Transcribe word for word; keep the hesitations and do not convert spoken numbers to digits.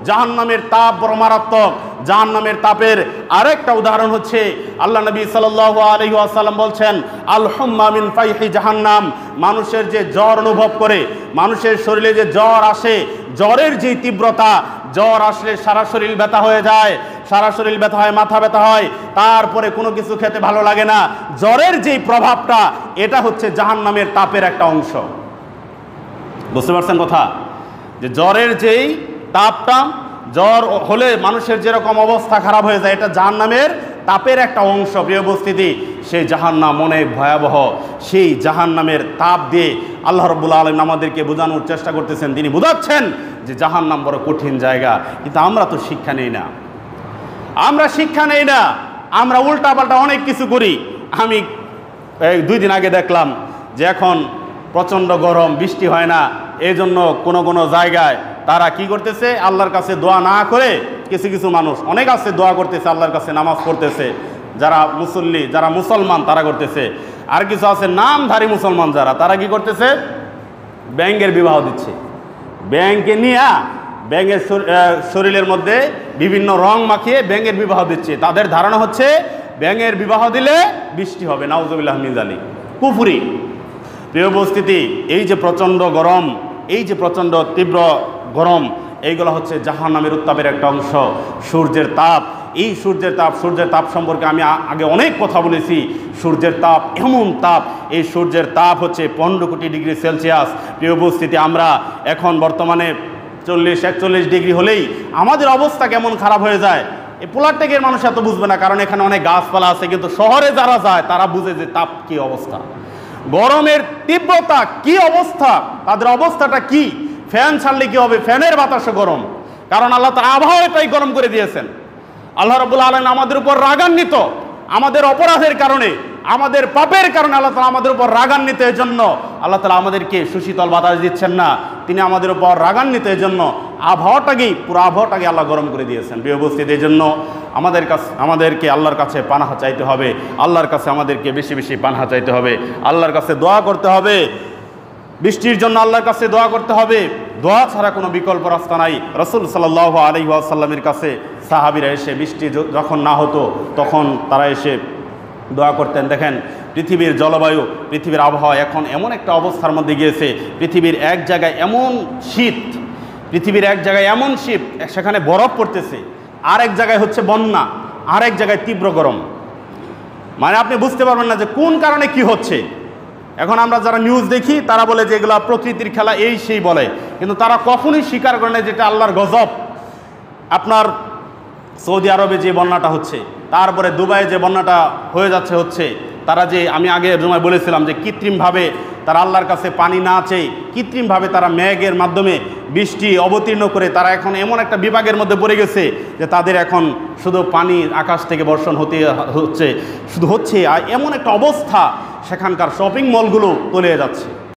জাহান্নামের তাপ বড় মারাত্মক। জাহান্নামের তাপের আরেকটা উদাহরণ হচ্ছে আল্লাহ নবী সাল্লাল্লাহু আলাইহি ওয়াসাল্লাম বলছেন, আল হুম্মা মিন ফাইহি জাহান্নাম, মানুষের যে জ্বর অনুভব করে, মানুষের শরীরে যে জ্বর আসে, জ্বরের যে তীব্রতা, জ্বর আসলে সারা শরীর ব্যথা হয়ে যায়, সারা শরীর ব্যথা হয়, মাথা ব্যথা হয়, তারপরে কোনো কিছু খেতে ভালো লাগে না। জ্বরের যেই প্রভাবটা, এটা হচ্ছে জাহান্নামের তাপের একটা অংশ। বুঝতে পারছেন কথা? যে জ্বরের যেই তাপটা, জ্বর হলে মানুষের যেরকম অবস্থা খারাপ হয়ে যায়, এটা জাহান্নামের তাপের একটা অংশ। প্রিয় উপস্থিতি, সেই জাহান্নাম অনেক ভয়াবহ। সেই জাহান্নামের তাপ দিয়ে আল্লাহ রাব্বুল আলামিন আমাদেরকে বোঝানোর চেষ্টা করতেছেন। তিনি বোঝাচ্ছেন যে জাহান্নাম বড় কঠিন জায়গা, কিন্তু আমরা তো শিক্ষা নেই না। আমরা শিক্ষা নেই না, আমরা উল্টাপাল্টা অনেক কিছু করি। আমি দুই দিন আগে দেখলাম যে এখন প্রচণ্ড গরম, বৃষ্টি হয় না, এই জন্য কোনো কোনো জায়গায় তারা কি করতেছে, আল্লাহর কাছে দোয়া না করে, কিছু কিছু মানুষ অনেক আছে দোয়া করতেছে, আল্লাহর কাছে নামাজ পড়তেছে, যারা মুসল্লি, যারা মুসলমান তারা করতেছে। আর কিছু আছে নামধারী মুসলমান যারা, তারা কি করতেছে, ব্যাঙের বিবাহ দিচ্ছে। ব্যাঙকে নিয়ে ব্যাঙের শরীরের মধ্যে বিভিন্ন রং মাখিয়ে ব্যাঙের বিবাহ দিচ্ছে। তাদের ধারণা হচ্ছে ব্যাঙের বিবাহ দিলে বৃষ্টি হবে। নাউজুবিল্লাহ মিন যালিক, কুফরি। প্রিয় উপস্থিতি, এই যে প্রচণ্ড গরম, এই যে প্রচণ্ড তীব্র গরম, এইগুলো হচ্ছে জাহান্নামের উত্তাপের একটা অংশ। সূর্যের তাপ, এই সূর্যের তাপ, সূর্যের তাপ সম্পর্কে আমি আগে অনেক কথা বলেছি। সূর্যের তাপ এমন তাপ, এই সূর্যের তাপ হচ্ছে পনেরো কোটি ডিগ্রি সেলসিয়াস। প্রিয় উপস্থিতি, আমরা এখন বর্তমানে চল্লিশ একচল্লিশ ডিগ্রি হলেই আমাদের অবস্থা কেমন খারাপ হয়ে যায়। এই পোলারটেকের মানুষ এত বুঝবে না, কারণ এখানে অনেক গাছপালা আছে, কিন্তু শহরে যারা যায় তারা বুঝে যে তাপ কি অবস্থা, গরমের তীব্রতা কি অবস্থা, তাদের অবস্থাটা কি। ফ্যান ছাড়লে কি হবে, ফ্যানের বাতাসে গরম, কারণ আল্লাহ তার আবহাওয়াটাই গরম করে দিয়েছেন। আল্লাহ রাব্বুল আলামিন আমাদের উপর রাগান্বিত, আমাদের অপরাধের কারণে, আমাদের পাপের কারণে আল্লাহ তাআলা আমাদের উপর রাগান্বিত। এই জন্য আল্লাহ তাআলা আমাদেরকে সুশীতল বাতাস দিচ্ছেন না, তিনি আমাদের উপর রাগান্বিত। এই জন্য আবহাওয়াটাকেই, পুরো আবহাওয়াটাকে আল্লাহ গরম করে দিয়েছেন। প্রিয় উপস্থিতি, এই জন্য আমাদের কাছে আমাদেরকে আল্লাহর কাছে পানাহা চাইতে হবে, আল্লাহর কাছে আমাদেরকে বেশি বেশি পানাহা চাইতে হবে, আল্লাহর কাছে দোয়া করতে হবে, বৃষ্টির জন্য আল্লাহর কাছে দোয়া করতে হবে। দোয়া ছাড়া কোনো বিকল্প রাস্তা নাই। রাসূল সাল্লাল্লাহু আলাইহি ওয়াসাল্লামের কাছে সাহাবীরা এসে বৃষ্টি যখন না হতো তখন তারা এসে দোয়া করতেন। দেখেন, পৃথিবীর জলবায়ু, পৃথিবীর আবহাওয়া এখন এমন একটা অবস্থার মধ্যে গিয়েছে, পৃথিবীর এক জায়গায় এমন শীত, পৃথিবীর এক জায়গায় এমন শীত, সেখানে বরফ পড়তেছে, আরেক জায়গায় হচ্ছে বন্যা, আরেক জায়গায় তীব্র গরম। মানে আপনি বুঝতে পারবেন না যে কোন কারণে কি হচ্ছে। এখন আমরা যারা নিউজ দেখি তারা বলে যে এগুলো প্রকৃতির খেলা, এই সেই বলে, কিন্তু তারা কখনোই স্বীকার করে না যেটা আল্লাহর গজব। আপনার সৌদি আরবে যে বন্যাটা হচ্ছে, তারপরে দুবাইয়ে যে বন্যাটা হয়ে যাচ্ছে হচ্ছে, তারা যে, আমি আগে সময় বলেছিলাম যে কৃত্রিমভাবে তারা আল্লাহর কাছে পানি না চেয়ে কৃত্রিমভাবে তারা মেঘের মাধ্যমে বৃষ্টি অবতীর্ণ করে তারা এখন এমন একটা বিভাগের মধ্যে পড়ে গেছে যে তাদের এখন শুধু পানি আকাশ থেকে বর্ষণ হতে হচ্ছে, শুধু হচ্ছে। আর এমন একটা অবস্থা, সেখানকার শপিং মলগুলো তলিয়ে যাচ্ছে।